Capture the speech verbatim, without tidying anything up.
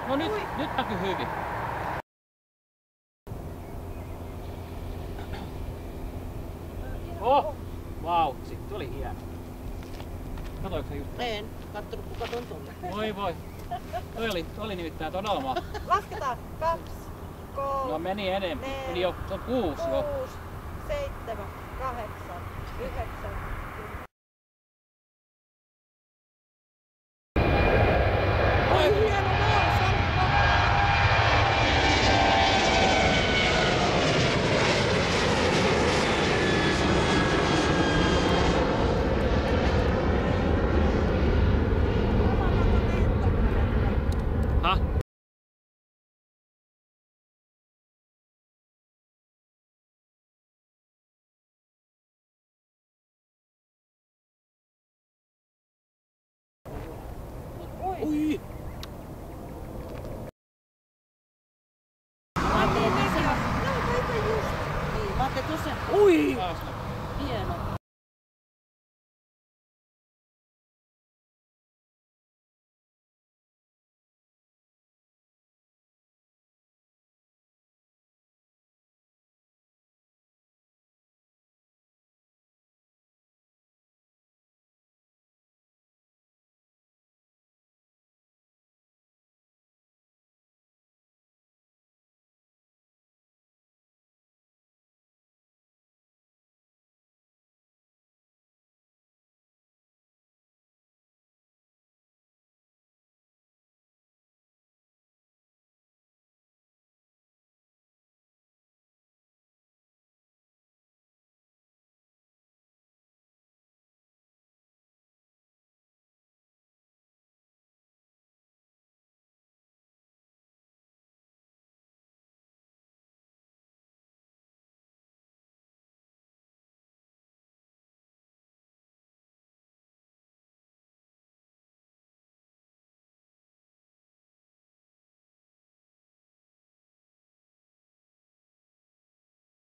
No nyt, nyt näkyy hyvin. Oh! Vau, sit oli hieno. Katoiko sä just? En kattonut, kun katon tuonne. Voi voi. Toi oli, toi oli nimittäin todella mahtava. Lasketaan. Kaksi, kolme, No meni enemmän. Meni jo, se on kuusi jo. kuusi, seitsemän, kahdeksan, yhdeksän,